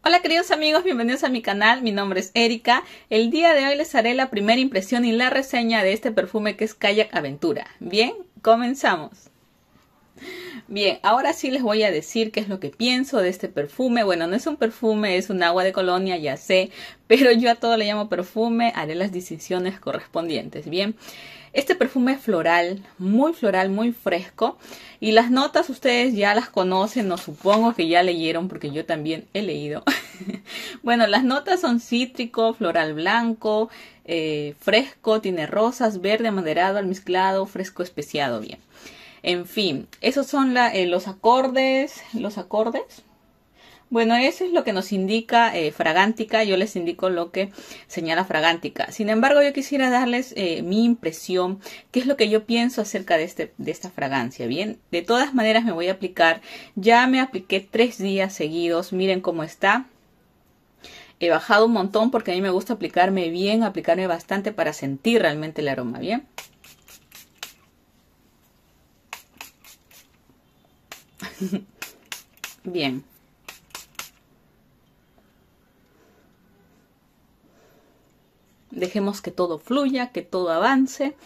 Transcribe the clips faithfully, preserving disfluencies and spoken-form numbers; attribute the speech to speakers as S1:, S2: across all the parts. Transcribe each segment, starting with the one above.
S1: Hola queridos amigos, bienvenidos a mi canal, mi nombre es Erika. El día de hoy les haré la primera impresión y la reseña de este perfume que es Kayak Aventura. Bien, comenzamos. Bien, ahora sí les voy a decir qué es lo que pienso de este perfume. Bueno, no es un perfume, es un agua de colonia, ya sé, pero yo a todo le llamo perfume, haré las decisiones correspondientes. Bien, este perfume es floral, muy floral, muy fresco. Y las notas ustedes ya las conocen, o supongo que ya leyeron porque yo también he leído. Bueno, las notas son cítrico, floral blanco, eh, fresco, tiene rosas, verde, amaderado, almizclado, fresco especiado. Bien. En fin, esos son la, eh, los acordes, los acordes. Bueno, eso es lo que nos indica eh, Fragántica. Yo les indico lo que señala Fragántica. Sin embargo, yo quisiera darles eh, mi impresión, qué es lo que yo pienso acerca de, este, de esta fragancia. Bien, de todas maneras me voy a aplicar. Ya me apliqué tres días seguidos. Miren cómo está. He bajado un montón porque a mí me gusta aplicarme bien, aplicarme bastante para sentir realmente el aroma. Bien. Bien. Dejemos que todo fluya, que todo avance.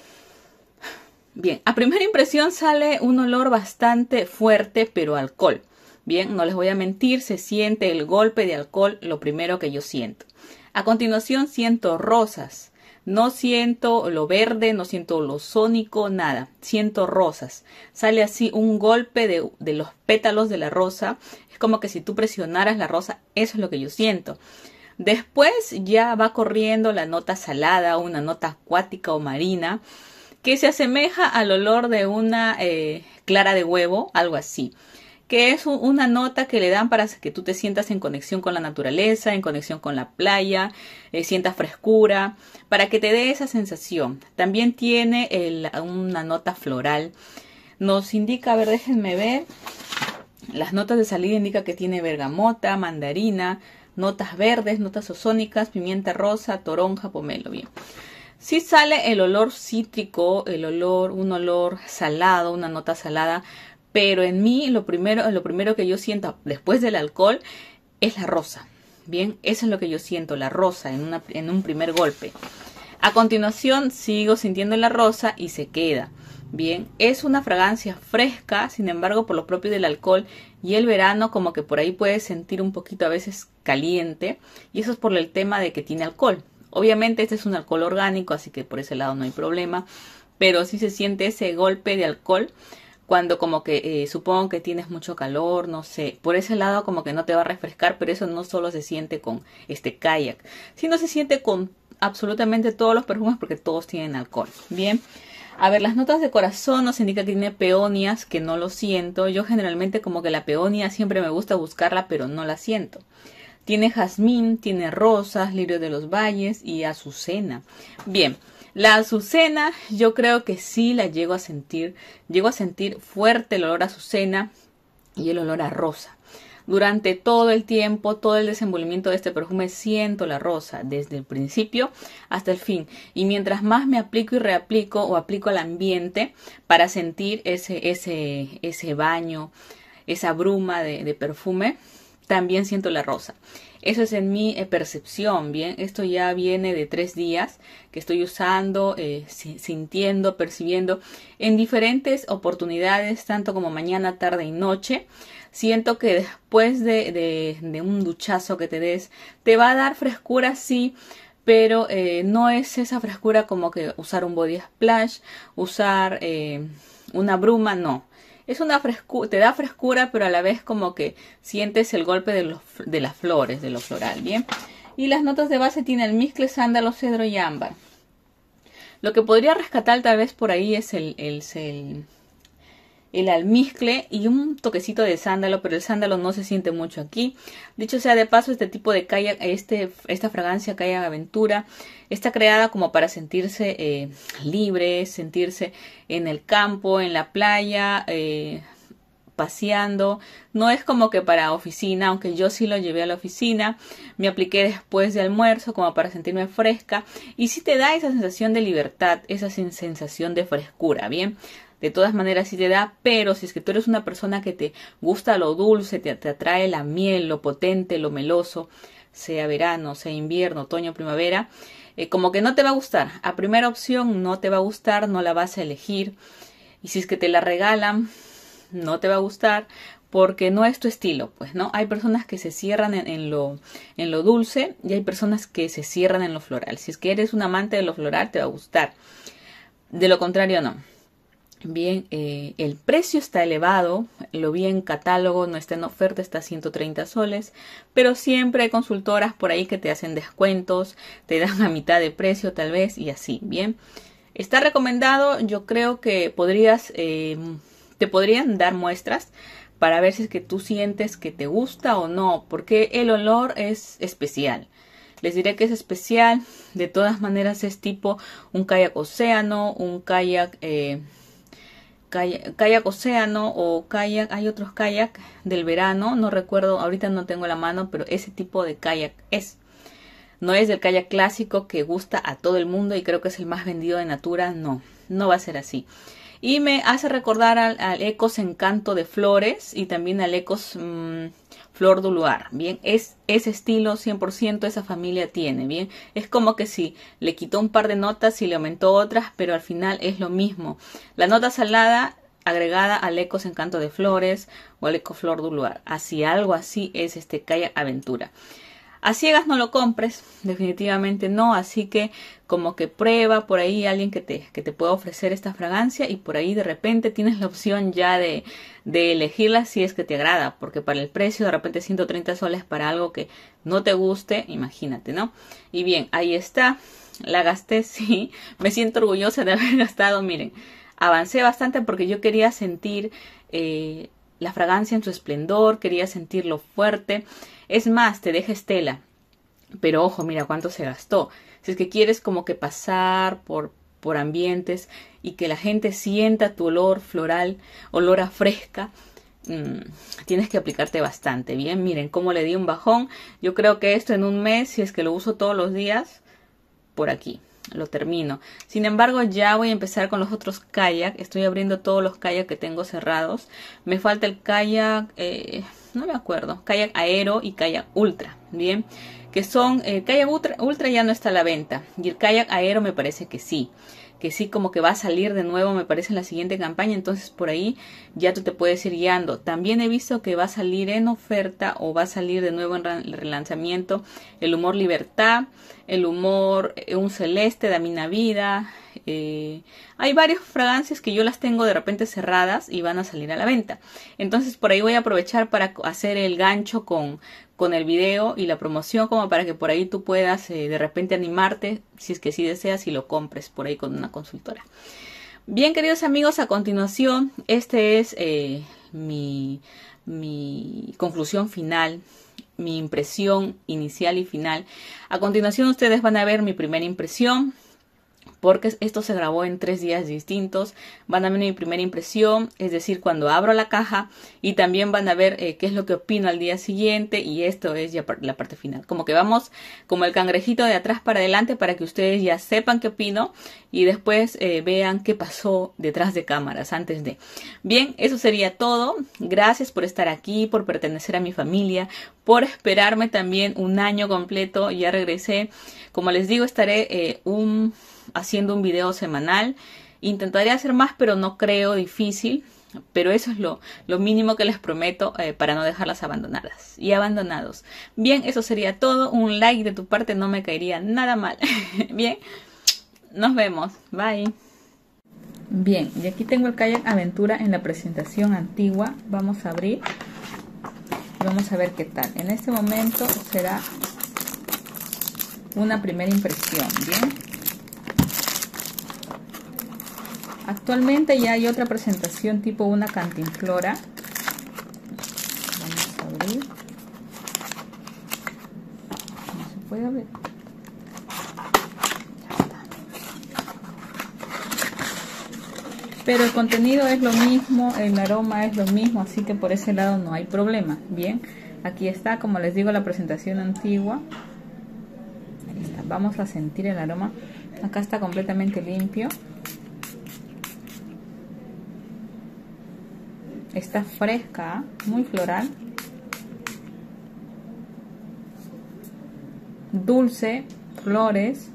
S1: Bien, a primera impresión sale un olor bastante fuerte, pero alcohol. Bien, no les voy a mentir, se siente el golpe de alcohol, lo primero que yo siento. A continuación siento rosas. No siento lo verde, no siento lo sónico, nada. Siento rosas. Sale así un golpe de, de los pétalos de la rosa. Es como que si tú presionaras la rosa, eso es lo que yo siento. Después ya va corriendo la nota salada, una nota acuática o marina, que se asemeja al olor de una eh, clara de huevo, algo así. Que es una nota que le dan para que tú te sientas en conexión con la naturaleza, en conexión con la playa, eh, sientas frescura, para que te dé esa sensación. También tiene el, una nota floral. Nos indica, a ver, déjenme ver, las notas de salida indica que tiene bergamota, mandarina, notas verdes, notas ozónicas, pimienta rosa, toronja, pomelo. Bien. Sí sale el olor cítrico, el olor, un olor salado, una nota salada. Pero en mí lo primero, lo primero que yo siento después del alcohol es la rosa. Bien, eso es lo que yo siento, la rosa en, una, en un primer golpe. A continuación sigo sintiendo la rosa y se queda. Bien, es una fragancia fresca, sin embargo por lo propio del alcohol y el verano como que por ahí puedes sentir un poquito a veces caliente. Y eso es por el tema de que tiene alcohol. Obviamente este es un alcohol orgánico, así que por ese lado no hay problema. Pero sí se siente ese golpe de alcohol. Cuando como que eh, supongo que tienes mucho calor, no sé, por ese lado como que no te va a refrescar, pero eso no solo se siente con este Kayak, sino se siente con absolutamente todos los perfumes porque todos tienen alcohol. Bien, a ver, las notas de corazón nos indica que tiene peonias, que no lo siento. Yo generalmente como que la peonia siempre me gusta buscarla, pero no la siento. Tiene jazmín, tiene rosas, lirio de los valles y azucena. Bien. La azucena yo creo que sí la llego a sentir, llego a sentir fuerte el olor a azucena y el olor a rosa. Durante todo el tiempo, todo el desenvolvimiento de este perfume siento la rosa, desde el principio hasta el fin. Y mientras más me aplico y reaplico o aplico al ambiente para sentir ese, ese, ese baño, esa bruma de, de perfume, también siento la rosa. Eso es en mi eh, percepción, bien. Esto ya viene de tres días que estoy usando, eh, sintiendo, percibiendo en diferentes oportunidades, tanto como mañana, tarde y noche. Siento que después de, de, de un duchazo que te des, te va a dar frescura, sí, pero eh, no es esa frescura como que usar un body splash, usar eh, una bruma, no. Es una frescura, te da frescura, pero a la vez como que sientes el golpe de, los, de las flores, de lo floral, ¿bien? Y las notas de base tiene almizcle, sándalo, cedro y ámbar. Lo que podría rescatar tal vez por ahí es el, el, el, el almizcle y un toquecito de sándalo, pero el sándalo no se siente mucho aquí. Dicho sea de paso, este tipo de kayak, este, esta fragancia Kayak Aventura está creada como para sentirse eh, libre, sentirse en el campo, en la playa, eh, paseando. No es como que para oficina, aunque yo sí lo llevé a la oficina. Me apliqué después de almuerzo como para sentirme fresca. Y sí te da esa sensación de libertad, esa sensación de frescura, ¿bien? de todas maneras sí te da, pero si es que tú eres una persona que te gusta lo dulce, te, te atrae la miel, lo potente, lo meloso, sea verano, sea invierno, otoño, primavera, eh, como que no te va a gustar. A primera opción no te va a gustar, no la vas a elegir. Y si es que te la regalan, no te va a gustar porque no es tu estilo, pues, ¿no? Hay personas que se cierran en, en, lo, en lo dulce y hay personas que se cierran en lo floral. Si es que eres un amante de lo floral, te va a gustar. De lo contrario, no. Bien, eh, el precio está elevado, lo vi en catálogo, no está en oferta, está a ciento treinta soles, pero siempre hay consultoras por ahí que te hacen descuentos, te dan a mitad de precio tal vez y así, bien. Está recomendado, yo creo que podrías, eh, te podrían dar muestras para ver si es que tú sientes que te gusta o no, porque el olor es especial. Les diré que es especial, de todas maneras es tipo un kayak océano, un kayak, eh, kayak, kayak océano o kayak, hay otros kayak del verano, no recuerdo, ahorita no tengo la mano, pero ese tipo de kayak es. No es del kayak clásico que gusta a todo el mundo y creo que es el más vendido de Natura, no, no va a ser así. Y me hace recordar al, al Ecos Encanto de Flores y también al Ecos mmm, Flor du Luar. Bien, es ese estilo cien por ciento esa familia tiene. Bien, es como que si le quitó un par de notas y le aumentó otras, pero al final es lo mismo. La nota salada agregada al Ecos Encanto de Flores o al Eco Flor du Luar. Así, algo así es este kayak aventura. A ciegas no lo compres, definitivamente no, así que como que prueba por ahí alguien que te, que te pueda ofrecer esta fragancia y por ahí de repente tienes la opción ya de, de elegirla si es que te agrada, porque para el precio de repente ciento treinta soles para algo que no te guste, imagínate, ¿no? Y bien, ahí está, la gasté, sí, me siento orgullosa de haber gastado, miren, avancé bastante porque yo quería sentir eh, la fragancia en su esplendor, quería sentirlo fuerte. Es más, te deja estela. Pero ojo, mira cuánto se gastó. Si es que quieres como que pasar por, por ambientes y que la gente sienta tu olor floral, olor a fresca, mmm, tienes que aplicarte bastante. Bien, miren cómo le di un bajón. Yo creo que esto en un mes, si es que lo uso todos los días, por aquí lo termino. Sin embargo, ya voy a empezar con los otros kayak. Estoy abriendo todos los kayak que tengo cerrados. Me falta el kayak... Eh, no me acuerdo, kayak aero y kayak ultra, bien, que son, el kayak ultra, ultra ya no está a la venta, y el kayak aero me parece que sí, que sí como que va a salir de nuevo, me parece en la siguiente campaña, entonces por ahí ya tú te puedes ir guiando. También he visto que va a salir en oferta o va a salir de nuevo en relanzamiento el humor libertad, el humor eh, un celeste de Amina Vida. Eh, hay varias fragancias que yo las tengo de repente cerradas y van a salir a la venta. Entonces por ahí voy a aprovechar para hacer el gancho con, con el video y la promoción, como para que por ahí tú puedas eh, de repente animarte, si es que sí deseas, y lo compres por ahí con una consultora. Bien, queridos amigos, a continuación, este es eh, mi, mi conclusión final, mi impresión inicial y final. A continuación ustedes van a ver mi primera impresión, porque esto se grabó en tres días distintos. Van a ver mi primera impresión, es decir, cuando abro la caja, y también van a ver eh, qué es lo que opino al día siguiente, y esto es ya la parte final. Como que vamos como el cangrejito de atrás para adelante para que ustedes ya sepan qué opino y después eh, vean qué pasó detrás de cámaras antes de. Bien, eso sería todo. Gracias por estar aquí, por pertenecer a mi familia, por esperarme también un año completo. Ya regresé. Como les digo, estaré eh, un... haciendo un video semanal. Intentaré hacer más, pero no creo, difícil, pero eso es lo, lo mínimo que les prometo eh, para no dejarlas abandonadas y abandonados. Bien, eso sería todo. Un like de tu parte no me caería nada mal. Bien, nos vemos, bye. Bien, y aquí tengo el kayak aventura en la presentación antigua. Vamos a abrir y vamos a ver qué tal. En este momento será una primera impresión. Bien, actualmente ya hay otra presentación tipo una cantinflora. Vamos a abrir. No se puede abrir. Ya está. Pero el contenido es lo mismo, el aroma es lo mismo, así que por ese lado no hay problema. Bien, aquí está, como les digo, la presentación antigua. Ahí está. Vamos a sentir el aroma. Acá está completamente limpio. está fresca, muy floral, dulce, flores,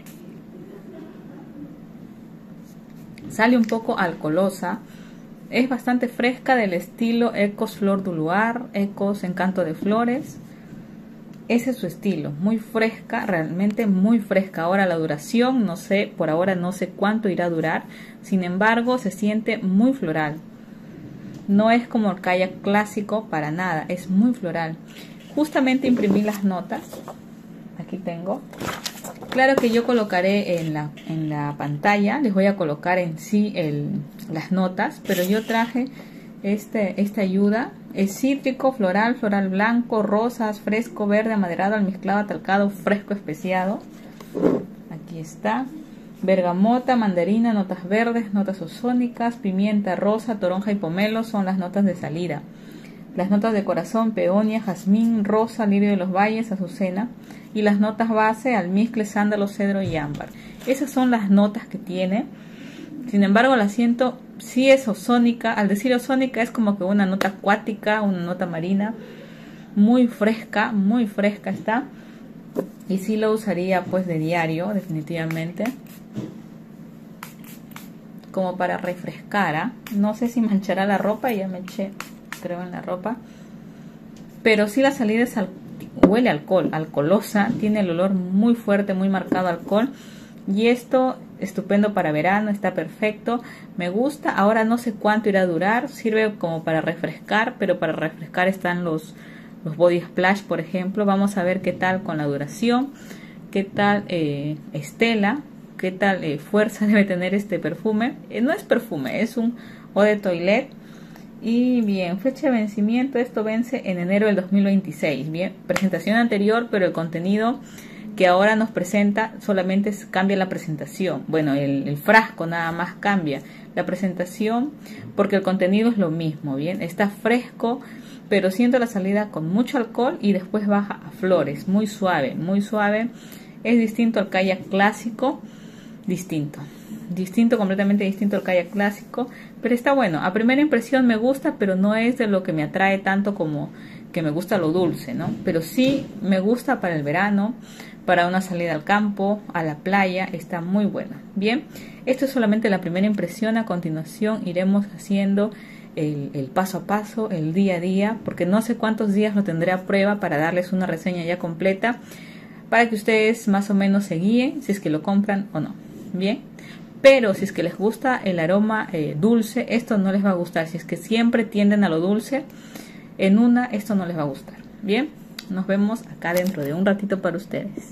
S1: sale un poco alcoholosa, es bastante fresca, del estilo Ecos Flor du Luar, Ecos Encanto de Flores. Ese es su estilo, muy fresca, realmente muy fresca. Ahora la duración, no sé, por ahora no sé cuánto irá a durar, sin embargo se siente muy floral. No es como el kayak clásico para nada, es muy floral. Justamente imprimí las notas, aquí tengo. Claro que yo colocaré en la, en la pantalla, les voy a colocar en sí el, las notas, pero yo traje este, esta ayuda. Es cítrico, floral, floral blanco, rosas, fresco, verde, amaderado, almizclado, atalcado, fresco especiado. Aquí está. Bergamota, mandarina, notas verdes, notas ozónicas, pimienta, rosa, toronja y pomelo son las notas de salida. Las notas de corazón, peonia, jazmín, rosa, lirio de los valles, azucena. Y las notas base, almizcle, sándalo, cedro y ámbar. Esas son las notas que tiene. Sin embargo, la siento, sí es ozónica. Al decir ozónica es como que una nota acuática, una nota marina. Muy fresca, muy fresca está. Y sí lo usaría pues de diario, definitivamente. Como para refrescar, ¿eh? No sé si manchará la ropa, ya me eché, creo, en la ropa. Pero sí la salida es al, huele a alcohol, alcoholosa. Tiene el olor muy fuerte, muy marcado a alcohol. Y esto, estupendo para verano, está perfecto, me gusta. Ahora no sé cuánto irá a durar, sirve como para refrescar, pero para refrescar están los, los body splash, por ejemplo. Vamos a ver qué tal con la duración, qué tal eh, estela, qué tal eh, fuerza debe tener este perfume. Eh, no es perfume, es un eau de toilette. Y bien, fecha de vencimiento, esto vence en enero del dos mil veintiséis. Bien, presentación anterior, pero el contenido que ahora nos presenta solamente cambia la presentación. Bueno, el, el frasco nada más cambia la presentación, porque el contenido es lo mismo. Bien, está fresco, pero siento la salida con mucho alcohol y después baja a flores, muy suave, muy suave. Es distinto al kayak clásico, distinto, distinto, completamente distinto al kayak clásico, pero está bueno. A primera impresión me gusta, pero no es de lo que me atrae tanto como que me gusta lo dulce, ¿no? Pero sí me gusta para el verano, para una salida al campo, a la playa, está muy buena. Bien, esto es solamente la primera impresión. A continuación iremos haciendo el, el paso a paso, el día a día, porque no sé cuántos días lo tendré a prueba para darles una reseña ya completa, para que ustedes más o menos se guíen si es que lo compran o no. Bien, pero si es que les gusta el aroma eh, dulce, esto no les va a gustar. Si es que siempre tienden a lo dulce, en una esto no les va a gustar. Bien, nos vemos acá dentro de un ratito para ustedes.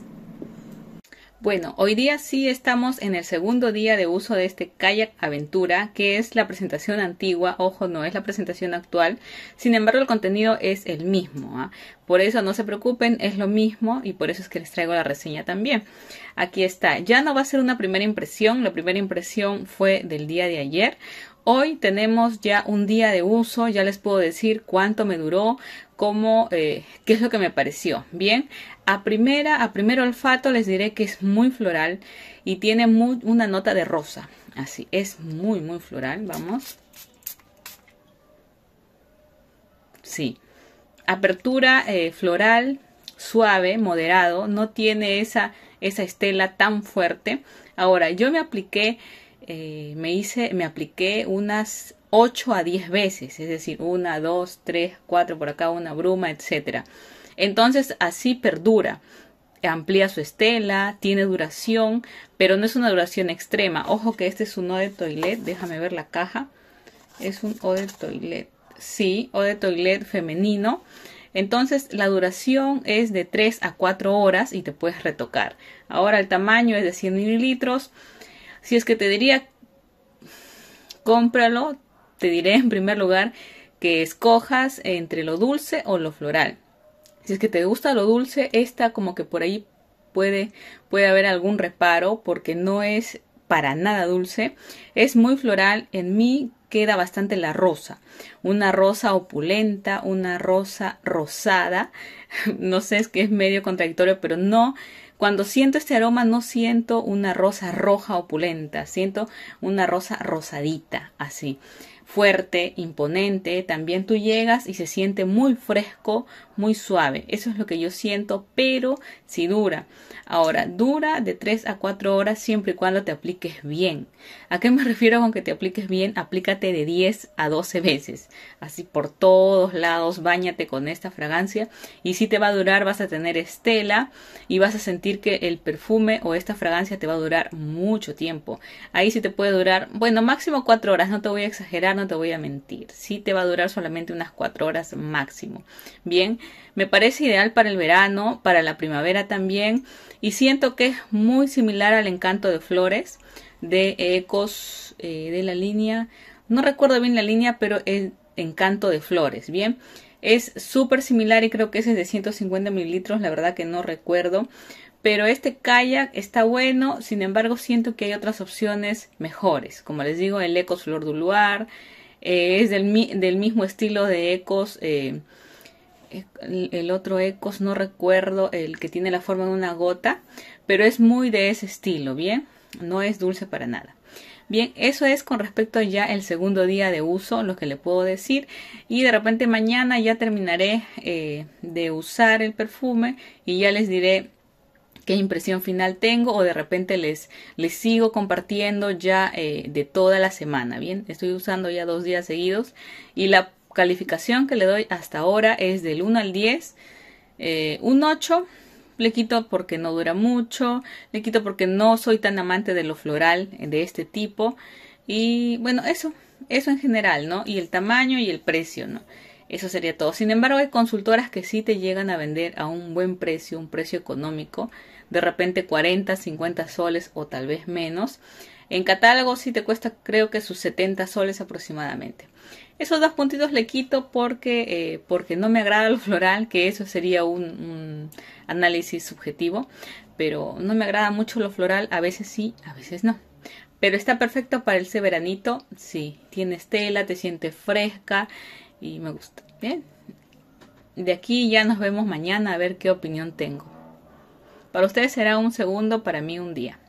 S1: Bueno, hoy día sí estamos en el segundo día de uso de este kayak aventura, que es la presentación antigua. Ojo, no es la presentación actual, sin embargo el contenido es el mismo, ¿eh? Por eso no se preocupen, es lo mismo y por eso es que les traigo la reseña también. Aquí está, ya no va a ser una primera impresión, la primera impresión fue del día de ayer. Hoy tenemos ya un día de uso, ya les puedo decir cuánto me duró, cómo, eh, qué es lo que me pareció. Bien, a primera, a primer olfato les diré que es muy floral y tiene muy, una nota de rosa. Así, es muy, muy floral. Vamos. Sí. Apertura eh, floral, suave, moderado. No tiene esa, esa estela tan fuerte. Ahora, yo me apliqué... Eh, me hice, me apliqué unas ocho a diez veces, es decir, una, dos, tres, cuatro por acá, una bruma, etcétera. Entonces así perdura, amplía su estela, tiene duración, pero no es una duración extrema. Ojo que este es un eau de toilette, déjame ver la caja, es un eau de toilette, sí, eau de toilette femenino. Entonces la duración es de tres a cuatro horas y te puedes retocar. Ahora el tamaño es de cien mililitros. Si es que te diría, cómpralo, te diré en primer lugar que escojas entre lo dulce o lo floral. Si es que te gusta lo dulce, esta como que por ahí puede, puede haber algún reparo porque no es para nada dulce. Es muy floral, en mí queda bastante la rosa. Una rosa opulenta, una rosa rosada. No sé, es que es medio contradictorio, pero no... Cuando siento este aroma no siento una rosa roja opulenta, siento una rosa rosadita, así. fuerte, imponente. También tú llegas y se siente muy fresco, muy suave. Eso es lo que yo siento, pero si dura. Ahora, dura de tres a cuatro horas siempre y cuando te apliques bien. ¿A qué me refiero con que te apliques bien? Aplícate de diez a doce veces. Así por todos lados, báñate con esta fragancia. Y si te va a durar, vas a tener estela y vas a sentir que el perfume o esta fragancia te va a durar mucho tiempo. Ahí sí te puede durar, bueno, máximo cuatro horas. No te voy a exagerar, no te voy a mentir. Sí te va a durar solamente unas cuatro horas máximo. Bien, me parece ideal para el verano, para la primavera también. Y siento que es muy similar al Encanto de Flores de Ecos, eh, de la línea, no recuerdo bien la línea, pero es Encanto de Flores. Bien, es súper similar y creo que ese es de ciento cincuenta mililitros, la verdad que no recuerdo. Pero este kayak está bueno, sin embargo siento que hay otras opciones mejores. Como les digo, el Ecos Flor du Luar, eh, es del, del mismo estilo de Ecos. Eh, el, el otro Ecos, no recuerdo, el que tiene la forma de una gota, pero es muy de ese estilo, ¿bien? No es dulce para nada. Bien, eso es con respecto ya el segundo día de uso, lo que le puedo decir. Y de repente mañana ya terminaré eh, de usar el perfume y ya les diré qué impresión final tengo, o de repente les, les sigo compartiendo ya eh, de toda la semana. Bien, estoy usando ya dos días seguidos y la calificación que le doy hasta ahora es del uno al diez, eh, un ocho. Le quito porque no dura mucho, le quito porque no soy tan amante de lo floral de este tipo. Y bueno, eso, eso en general, ¿no? Y el tamaño y el precio, ¿no? Eso sería todo. Sin embargo, hay consultoras que sí te llegan a vender a un buen precio, un precio económico. De repente cuarenta, cincuenta soles o tal vez menos. En catálogo sí te cuesta, creo que sus setenta soles aproximadamente. Esos dos puntitos le quito porque, eh, porque no me agrada lo floral, que eso sería un, un análisis subjetivo. Pero no me agrada mucho lo floral, a veces sí, a veces no. Pero está perfecto para ese veranito, sí. Tiene estela, te sientes fresca y me gusta. Bien. De aquí ya nos vemos mañana a ver qué opinión tengo. Para ustedes será un segundo, para mí un día.